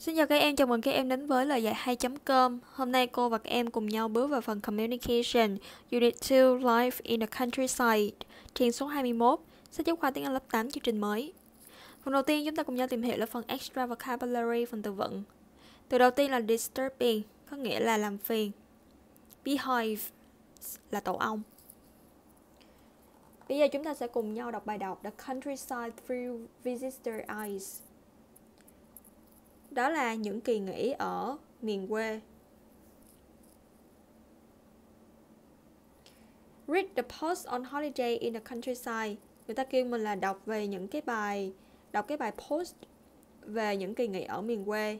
Xin chào các em, chào mừng các em đến với lời dạy 2.com. Hôm nay cô và các em cùng nhau bước vào phần Communication, Unit 2, Life in the Countryside, trang số 21, sách giáo khoa tiếng Anh lớp 8 chương trình mới. Phần đầu tiên chúng ta cùng nhau tìm hiểu là phần Extra Vocabulary, phần từ vựng. Từ đầu tiên là disturbing, có nghĩa là làm phiền. Beehive là tổ ong. Bây giờ chúng ta sẽ cùng nhau đọc bài đọc The Countryside Through Visitor Eyes. Đó là những kỳ nghỉ ở miền quê. Read the post on holiday in the countryside. Người ta kêu mình là đọc cái bài post về những kỳ nghỉ ở miền quê.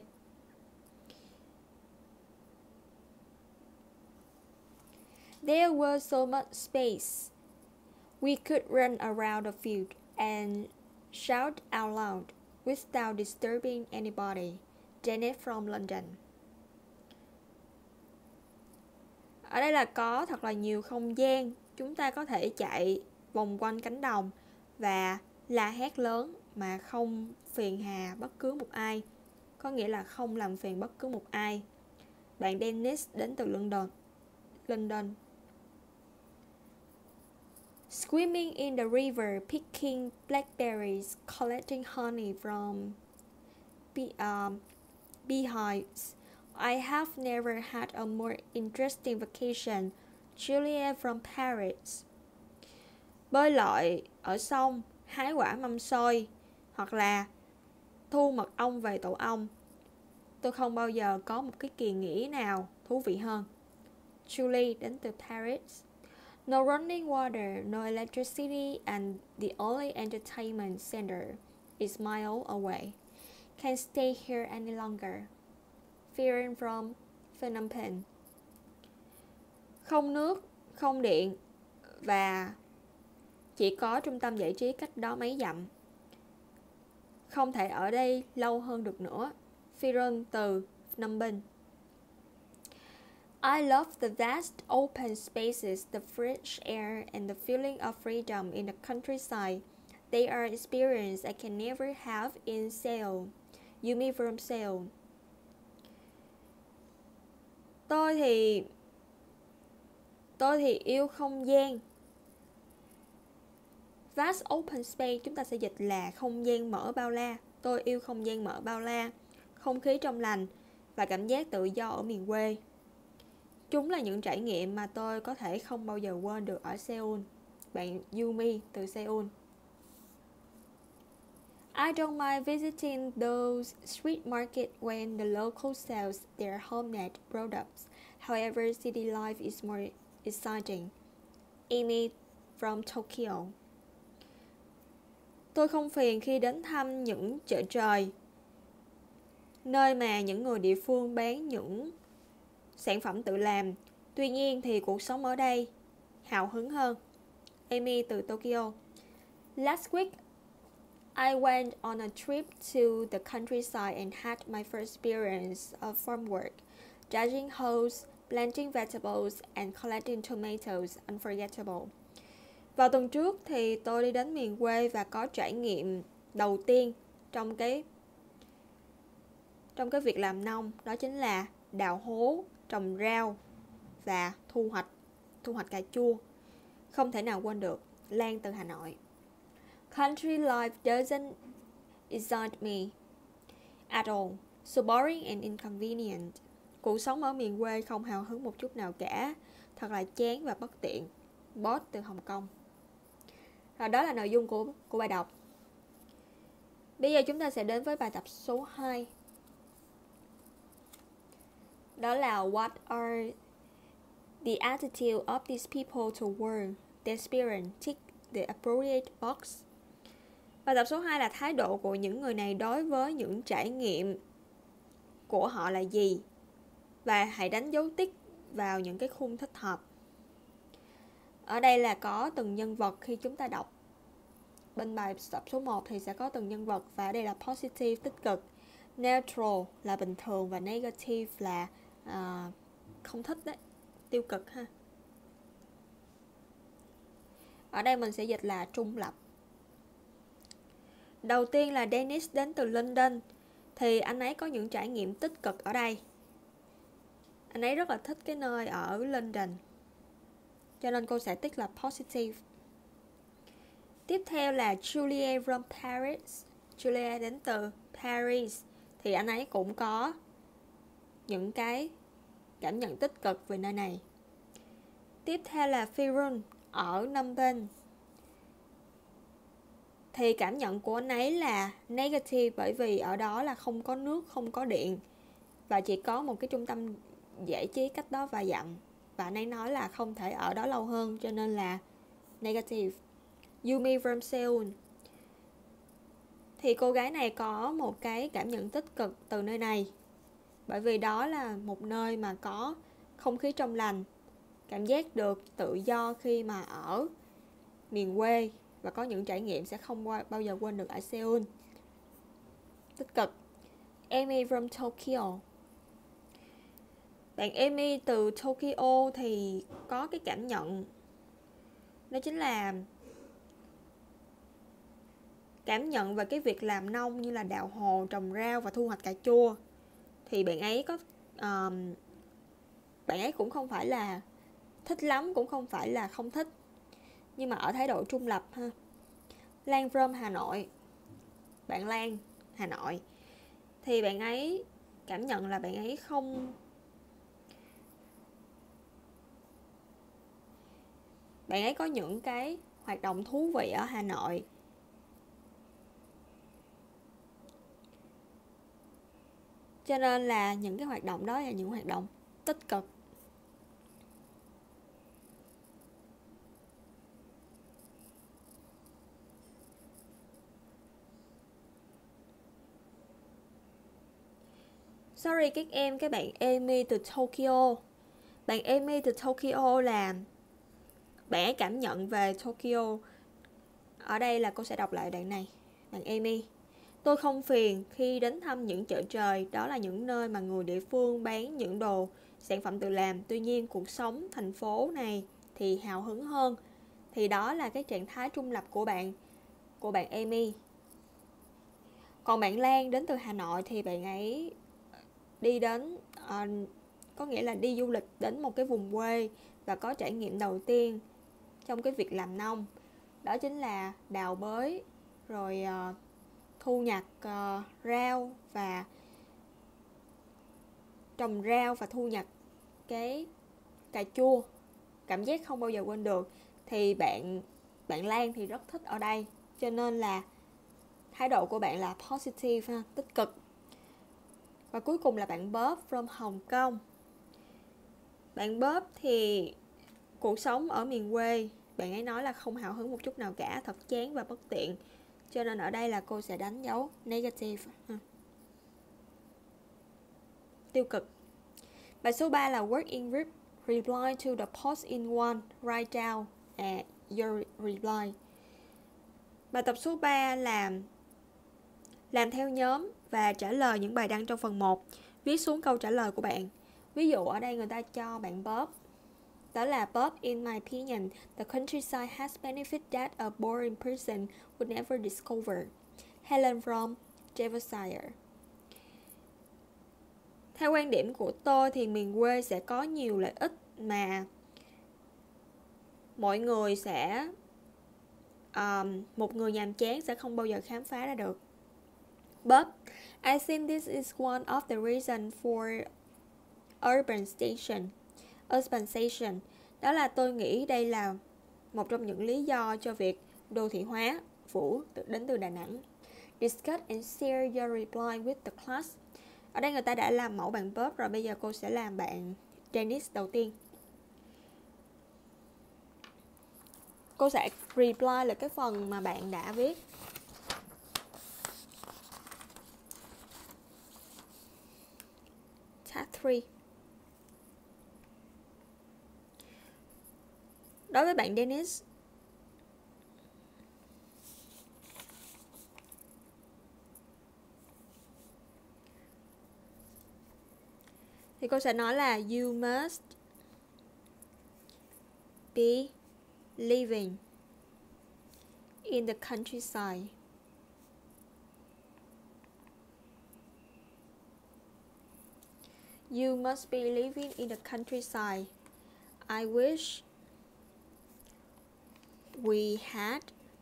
There was so much space. We could run around the field and shout out loud without disturbing anybody. Janet from London. Ở đây là có thật là nhiều không gian. Chúng ta có thể chạy vòng quanh cánh đồng và la hét lớn mà không phiền hà bất cứ một ai. Có nghĩa là không làm phiền bất cứ một ai. Bạn Dennis đến từ London. Swimming in the river, picking blackberries, collecting honey from beehives. I have never had a more interesting vacation. Julia from Paris. Bơi lội ở sông, hái quả mâm xôi, hoặc là thu mật ong về tổ ong. Tôi không bao giờ có một cái kỳ nghỉ nào thú vị hơn. Julie đến từ Paris. No running water, no electricity, and the only entertainment center is miles away. Can't stay here any longer. Fearing from Phnom Penh. Không nước, không điện và chỉ có trung tâm giải trí cách đó mấy dặm. Không thể ở đây lâu hơn được nữa. Phiron từ Phnom Penh. I love the vast open spaces, the fresh air, and the feeling of freedom in the countryside. They are experiences I can never have in Seoul. Yumi from Seoul. Tôi thì yêu không gian. Vast open space chúng ta sẽ dịch là không gian mở bao la. Tôi yêu không gian mở bao la, không khí trong lành và cảm giác tự do ở miền quê. Chúng là những trải nghiệm mà tôi có thể không bao giờ quên được ở Seoul. Bạn Yumi từ Seoul. I don't mind visiting those street markets when the local sells their homemade products. However, city life is more exciting. Amy from Tokyo. Tôi không phiền khi đến thăm những chợ trời, nơi mà những người địa phương bán những sản phẩm tự làm. Tuy nhiên thì cuộc sống ở đây hào hứng hơn. Amy từ Tokyo. Last week, I went on a trip to the countryside and had my first experience of farm work, judging hoes, planting vegetables and collecting tomatoes. Unforgettable. Vào tuần trước thì tôi đi đến miền quê và có trải nghiệm đầu tiên trong cái việc làm nông, đó chính là đào hố, trồng rau và thu hoạch cà chua. Không thể nào quên được. Lan từ Hà Nội. Country life doesn't excite me at all. So boring and inconvenient. Cuộc sống ở miền quê không hào hứng một chút nào cả. Thật là chán và bất tiện. Boss từ Hồng Kông. Rồi đó là nội dung của bài đọc. Bây giờ chúng ta sẽ đến với bài tập số 2. Đó là What are the attitude of these people toward their experience? Tick the appropriate box. Bài tập số 2 là thái độ của những người này đối với những trải nghiệm của họ là gì? Và hãy đánh dấu tích vào những cái khung thích hợp. Ở đây là có từng nhân vật khi chúng ta đọc. Bên bài tập số 1 thì sẽ có từng nhân vật và ở đây là positive tích cực, neutral là bình thường và negative là không thích đấy, tiêu cực ha. Ở đây mình sẽ dịch là trung lập. Đầu tiên là Dennis đến từ London. thì anh ấy có những trải nghiệm tích cực ở đây. Anh ấy rất là thích cái nơi ở London, cho nên cô sẽ tích là positive. Tiếp theo là Julia from Paris. Julia đến từ Paris, thì anh ấy cũng có những cái cảm nhận tích cực về nơi này. Tiếp theo là Firun ở Phnom Penh, thì cảm nhận của anh ấy là negative, bởi vì ở đó là không có nước, không có điện, và chỉ có một cái trung tâm giải trí cách đó vài dặm, và anh ấy nói là không thể ở đó lâu hơn, cho nên là negative. Yumi from Seoul, thì cô gái này có một cái cảm nhận tích cực từ nơi này, bởi vì đó là một nơi mà có không khí trong lành, cảm giác được tự do khi mà ở miền quê, và có những trải nghiệm sẽ không bao giờ quên được ở Seoul. Tích cực. Amy from Tokyo, bạn Amy từ Tokyo thì có cái cảm nhận, đó chính là cảm nhận về cái việc làm nông như là đào hồ, trồng rau và thu hoạch cà chua. Thì bạn ấy có bạn ấy cũng không phải là thích lắm, cũng không phải là không thích, nhưng mà ở thái độ trung lập ha. Lan from Hà Nội, bạn Lan Hà Nội, thì bạn ấy cảm nhận là bạn ấy không, bạn ấy có những cái hoạt động thú vị ở Hà Nội, cho nên là những cái hoạt động đó là những hoạt động tích cực. Sorry các em, các bạn Amy từ Tokyo. Bạn Amy từ Tokyo là bạn ấy cảm nhận về Tokyo. Ở đây là cô sẽ đọc lại đoạn này. Bạn Amy: tôi không phiền khi đến thăm những chợ trời, đó là những nơi mà người địa phương bán những đồ, sản phẩm tự làm. Tuy nhiên cuộc sống thành phố này thì hào hứng hơn. Thì đó là cái trạng thái trung lập của bạn Amy. Còn bạn Lan đến từ Hà Nội thì bạn ấy đi đến có nghĩa là đi du lịch đến một cái vùng quê và có trải nghiệm đầu tiên trong cái việc làm nông, đó chính là đào bới, rồi thu nhặt rau và trồng rau và thu nhặt cái cà chua. Cảm giác không bao giờ quên được. Thì bạn Lan thì rất thích ở đây, cho nên là thái độ của bạn là positive ha, tích cực. Và cuối cùng là bạn Bob from Hồng Kông. Bạn Bob thì cuộc sống ở miền quê, bạn ấy nói là không hào hứng một chút nào cả, thật chán và bất tiện, cho nên ở đây là cô sẽ đánh dấu negative ha. Tiêu cực. Bài số 3 là work in group. Reply to the post in one. Write down your reply. Bài tập số 3 là làm theo nhóm và trả lời những bài đăng trong phần 1. Viết xuống câu trả lời của bạn. Ví dụ ở đây người ta cho bạn Bob, đó là Bob, in my opinion, the countryside has benefit that a boring person would never discover. Helen from Devonshire. Theo quan điểm của tôi thì miền quê sẽ có nhiều lợi ích mà mọi người sẽ một người nhàm chán sẽ không bao giờ khám phá ra được. But I think this is one of the reasons for urbanization. Đó là tôi nghĩ đây là một trong những lý do cho việc đô thị hóa đến từ Đà Nẵng. Discuss and share your reply with the class. Ở đây người ta đã làm mẫu bạn Bob rồi, bây giờ cô sẽ làm bạn Dennis đầu tiên. Cô sẽ reply là cái phần mà bạn đã viết. Task 3. Đối với bạn Dennis, thì cô sẽ nói là you must be living in the countryside. You must be living in the countryside. I wish we had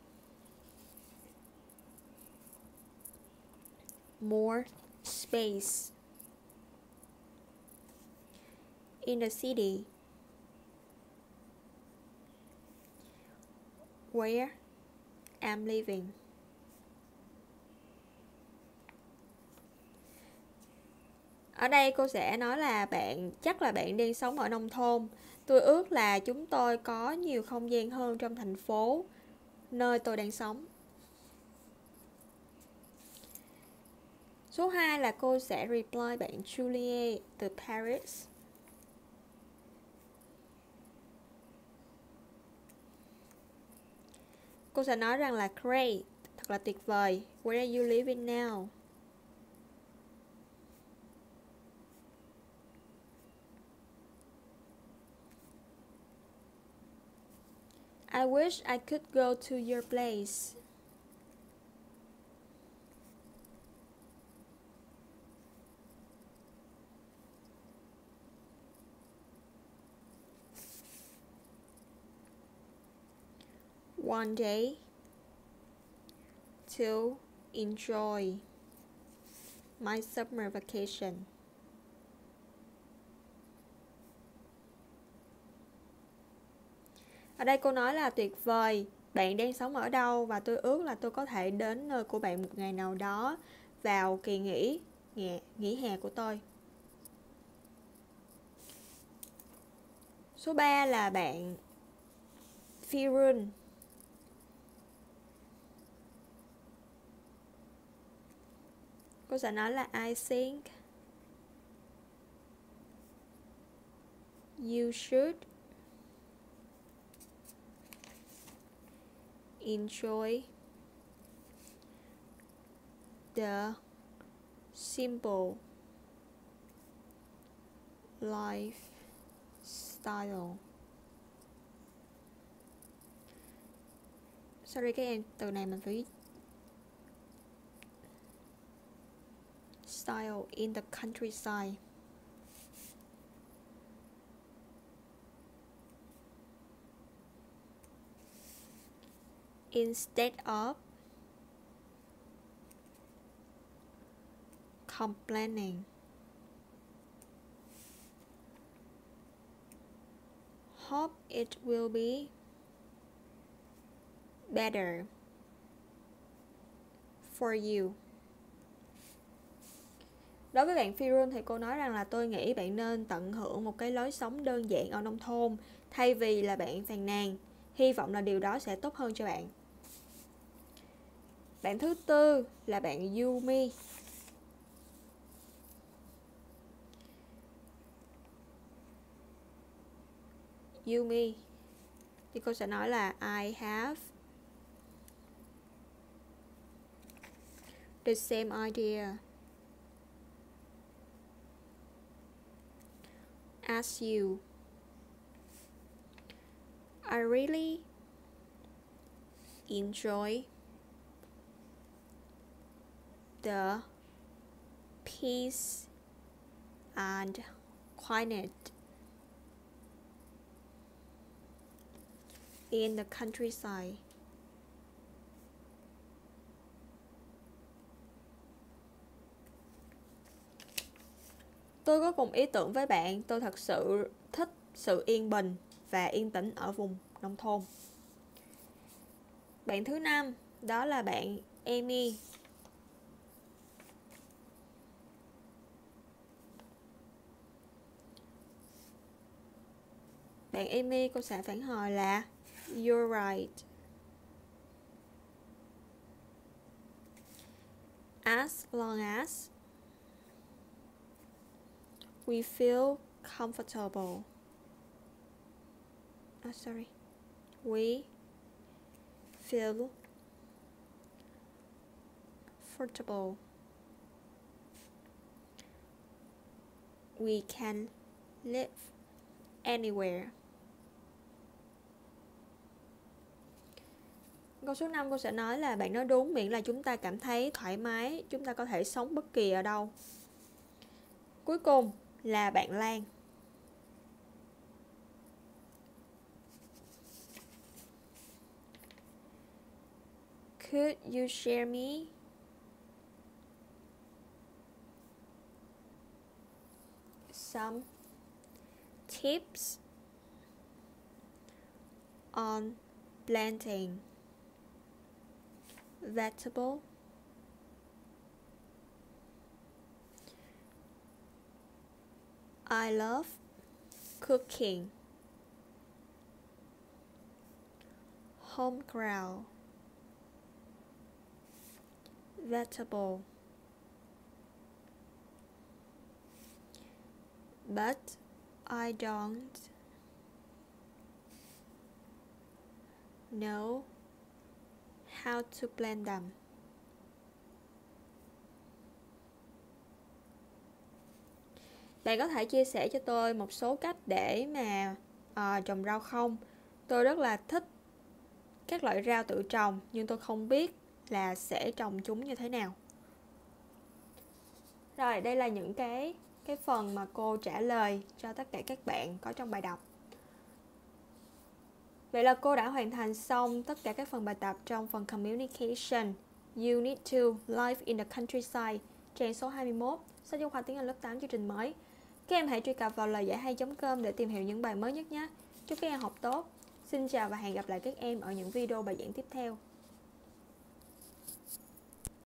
more space in the city where I'm living. Ở đây cô sẽ nói là chắc là bạn đang sống ở nông thôn. Tôi ước là chúng tôi có nhiều không gian hơn trong thành phố nơi tôi đang sống. Số 2 là cô sẽ reply bạn Julie từ Paris. Cô sẽ nói rằng là great, thật là tuyệt vời. Where are you living now? I wish I could go to your place. One day to enjoy my summer vacation. Ở đây cô nói là tuyệt vời, bạn đang sống ở đâu và tôi ước là tôi có thể đến nơi của bạn một ngày nào đó vào kỳ nghỉ hè của tôi. Số 3 là bạn Firun. Cô sẽ nói là I think you should enjoy the simple lifestyle. Sorry các em, từ này mình phải viết style in the countryside. Instead of complaining. Hope it will be better for you. Đối với bạn Firun thì cô nói rằng là tôi nghĩ bạn nên tận hưởng một cái lối sống đơn giản ở nông thôn thay vì là bạn phàn nàn. Hy vọng là điều đó sẽ tốt hơn cho bạn. Bạn thứ tư là bạn Yumi. Yumi thì cô sẽ nói là I have the same idea as you. I really enjoy the peace and quiet in the countryside. Tôi có cùng ý tưởng với bạn, tôi thật sự thích sự yên bình và yên tĩnh ở vùng nông thôn. Bạn thứ 5 đó là bạn Amy. Bạn Amy cô sẽ phản hồi là You're right. As long as we feel comfortable. We feel comfortable. We can live anywhere. Câu số 5 cô sẽ nói là bạn nói đúng, miễn là chúng ta cảm thấy thoải mái, chúng ta có thể sống bất kỳ ở đâu. Cuối cùng là bạn Lan. Could you share me some tips on planting vegetable? I love cooking homegrown vegetable, but I don't know how to plant them. Bạn có thể chia sẻ cho tôi một số cách để mà trồng rau không? Tôi rất là thích các loại rau tự trồng, nhưng tôi không biết là sẽ trồng chúng như thế nào. Rồi, đây là những cái phần mà cô trả lời cho tất cả các bạn có trong bài đọc. Vậy là cô đã hoàn thành xong tất cả các phần bài tập trong phần Communication Unit 2 Life in the Countryside, trang số 21, sách giáo khoa tiếng Anh lớp 8 chương trình mới. Các em hãy truy cập vào lời giải hay.com để tìm hiểu những bài mới nhất nhé. Chúc các em học tốt. Xin chào và hẹn gặp lại các em ở những video bài giảng tiếp theo.